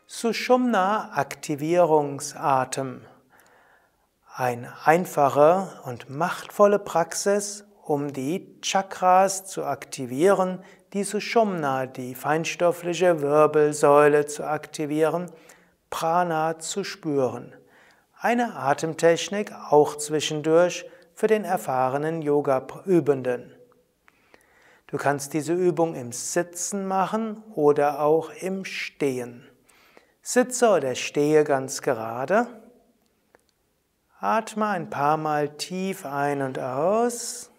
Sushumna Aktivierungsatem. Eine einfache und machtvolle Praxis, um die Chakras zu aktivieren, die Sushumna, die feinstoffliche Wirbelsäule zu aktivieren, Prana zu spüren. Eine Atemtechnik auch zwischendurch für den erfahrenen Yoga-Übenden. Du kannst diese Übung im Sitzen machen oder auch im Stehen. Sitze oder stehe ganz gerade. Atme ein paar Mal tief ein und aus.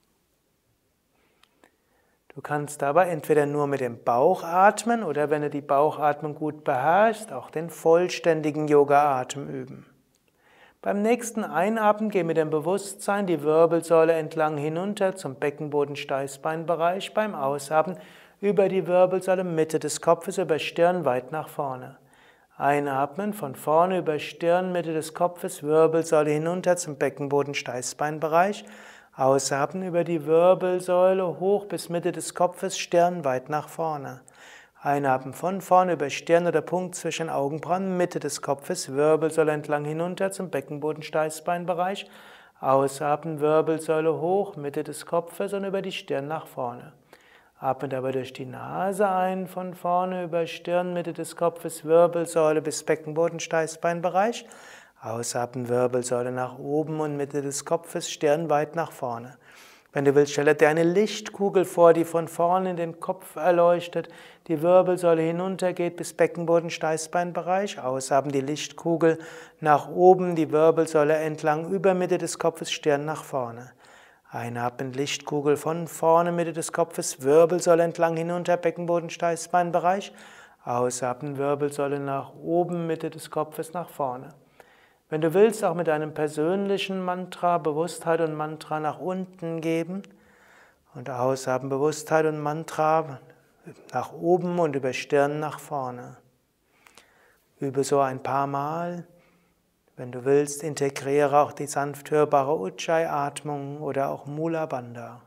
Du kannst aber entweder nur mit dem Bauch atmen oder, wenn du die Bauchatmung gut beherrschst, auch den vollständigen Yoga-Atem üben. Beim nächsten Einatmen geh mit dem Bewusstsein die Wirbelsäule entlang hinunter zum Beckenboden-Steißbeinbereich. Beim Ausatmen über die Wirbelsäule Mitte des Kopfes, über Stirn weit nach vorne. Einatmen von vorne über Stirn, Mitte des Kopfes, Wirbelsäule hinunter zum Beckenboden-Steißbeinbereich. Ausatmen über die Wirbelsäule hoch bis Mitte des Kopfes, Stirn weit nach vorne. Einatmen von vorne über Stirn oder Punkt zwischen Augenbrauen, Mitte des Kopfes, Wirbelsäule entlang hinunter zum Beckenboden-Steißbeinbereich. Ausatmen, Wirbelsäule hoch, Mitte des Kopfes und über die Stirn nach vorne. Atme dabei durch die Nase ein, von vorne über Stirn, Mitte des Kopfes, Wirbelsäule bis Beckenboden-Steißbeinbereich. Ausatmen, Wirbelsäule nach oben und Mitte des Kopfes, Stirn weit nach vorne. Wenn du willst, stelle dir eine Lichtkugel vor, die von vorne in den Kopf erleuchtet, die Wirbelsäule hinuntergeht bis Beckenboden-Steißbeinbereich. Ausatmen die Lichtkugel nach oben, die Wirbelsäule entlang über Mitte des Kopfes, Stirn nach vorne. Einatmen, Lichtkugel von vorne, Mitte des Kopfes, Wirbelsäule entlang hinunter, Beckenboden-Steißbeinbereich. Ausatmen, Wirbelsäule nach oben, Mitte des Kopfes, nach vorne. Wenn du willst, auch mit einem persönlichen Mantra Bewusstheit und Mantra nach unten geben und ausatmen Bewusstheit und Mantra nach oben und über Stirn nach vorne. Übe so ein paar Mal. Wenn du willst, integriere auch die sanft hörbare Ujjayi-Atmung oder auch Mula Bandha.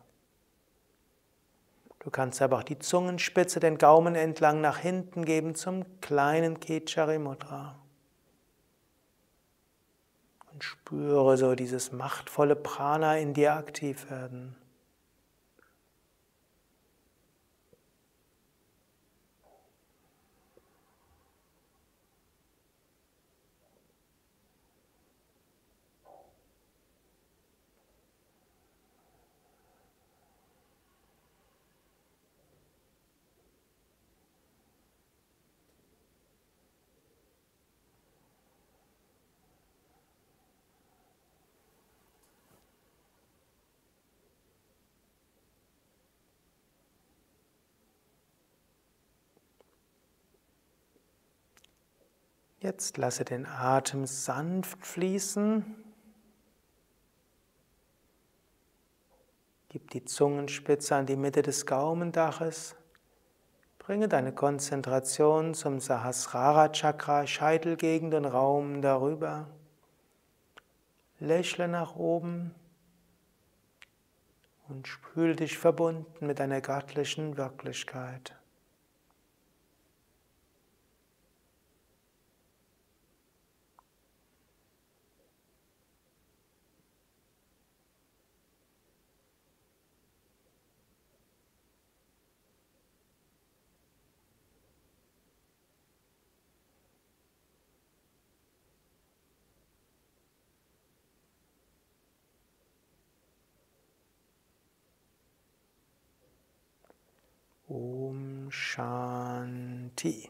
Du kannst aber auch die Zungenspitze, den Gaumen entlang nach hinten geben zum kleinen Khechari Mudra. Und spüre so dieses machtvolle Prana in dir aktiv werden. Jetzt lasse den Atem sanft fließen. Gib die Zungenspitze an die Mitte des Gaumendaches. Bringe deine Konzentration zum Sahasrara Chakra, Scheitelgegend und Raum darüber. Lächle nach oben und fühle dich verbunden mit deiner göttlichen Wirklichkeit. Om Shanti.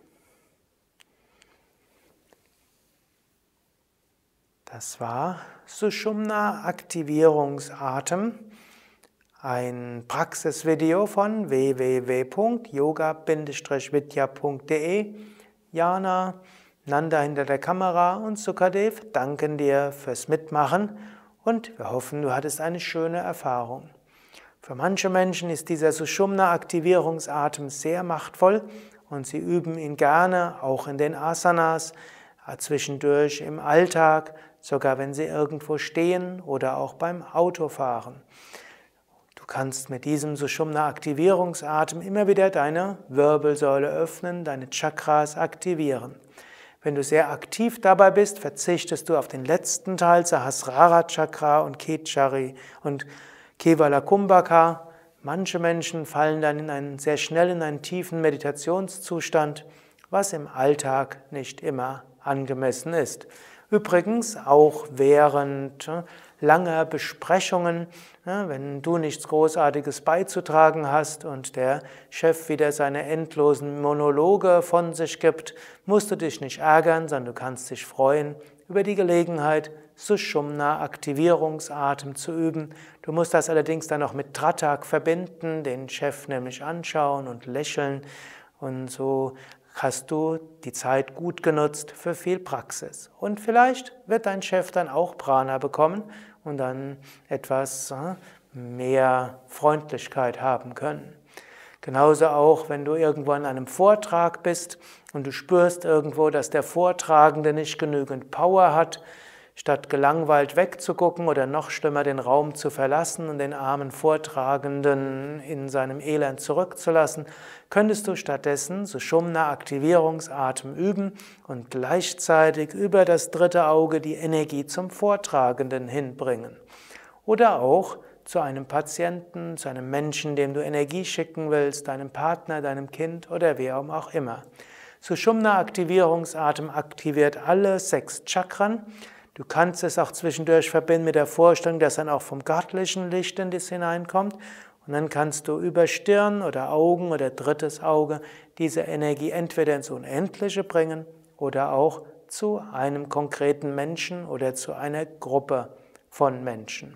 Das war Sushumna Aktivierungsatem, ein Praxisvideo von www.yoga-vidya.de. Jana, Nanda hinter der Kamera und Sukadev danken dir fürs Mitmachen und wir hoffen, du hattest eine schöne Erfahrung. Für manche Menschen ist dieser Sushumna-Aktivierungsatem sehr machtvoll und sie üben ihn gerne, auch in den Asanas, zwischendurch im Alltag, sogar wenn sie irgendwo stehen oder auch beim Autofahren. Du kannst mit diesem Sushumna-Aktivierungsatem immer wieder deine Wirbelsäule öffnen, deine Chakras aktivieren. Wenn du sehr aktiv dabei bist, verzichtest du auf den letzten Teil, Sahasrara Chakra und Ketchari und Kevala Kumbhaka. Manche Menschen fallen dann sehr schnell in einen tiefen Meditationszustand, was im Alltag nicht immer angemessen ist. Übrigens auch während langer Besprechungen, wenn du nichts Großartiges beizutragen hast und der Chef wieder seine endlosen Monologe von sich gibt, musst du dich nicht ärgern, sondern du kannst dich freuen über die Gelegenheit, Sushumna-Aktivierungsatem zu üben. Du musst das allerdings dann noch mit Tratak verbinden, den Chef nämlich anschauen und lächeln, und so hast du die Zeit gut genutzt für viel Praxis. Und vielleicht wird dein Chef dann auch Prana bekommen und dann etwas mehr Freundlichkeit haben können. Genauso auch, wenn du irgendwo an einem Vortrag bist und du spürst irgendwo, dass der Vortragende nicht genügend Power hat, statt gelangweilt wegzugucken oder noch schlimmer den Raum zu verlassen und den armen Vortragenden in seinem Elend zurückzulassen, könntest du stattdessen Sushumna-Aktivierungsatem üben und gleichzeitig über das dritte Auge die Energie zum Vortragenden hinbringen. Oder auch zu einem Patienten, zu einem Menschen, dem du Energie schicken willst, deinem Partner, deinem Kind oder wer auch immer. Sushumna-Aktivierungsatem aktiviert alle 6 Chakren. Du kannst es auch zwischendurch verbinden mit der Vorstellung, dass dann auch vom göttlichen Licht in das hineinkommt. Und dann kannst du über Stirn oder Augen oder drittes Auge diese Energie entweder ins Unendliche bringen oder auch zu einem konkreten Menschen oder zu einer Gruppe von Menschen.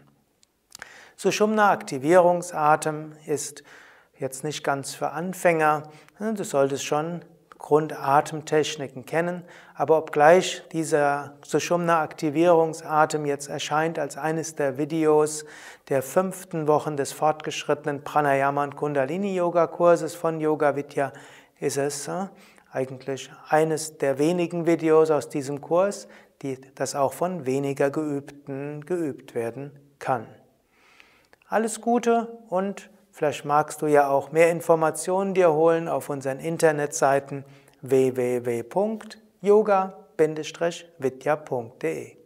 Sushumna-Aktivierungsatem ist jetzt nicht ganz für Anfänger. Du solltest schon Grundatemtechniken kennen, aber obgleich dieser Sushumna-Aktivierungsatem jetzt erscheint als eines der Videos der 5. Wochen des fortgeschrittenen Pranayama- und Kundalini-Yoga-Kurses von Yoga Vidya, ist es eigentlich eines der wenigen Videos aus diesem Kurs, das auch von weniger Geübten geübt werden kann. Alles Gute, und vielleicht magst du ja auch mehr Informationen dir holen auf unseren Internetseiten www.yoga-vidya.de